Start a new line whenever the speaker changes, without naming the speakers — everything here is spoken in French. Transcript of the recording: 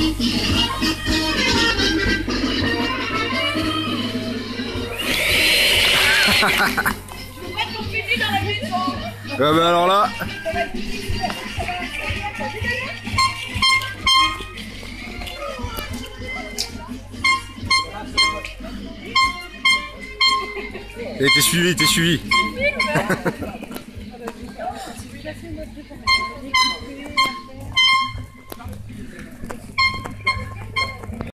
Ah bah alors là. T'es suivi, t'es suivi.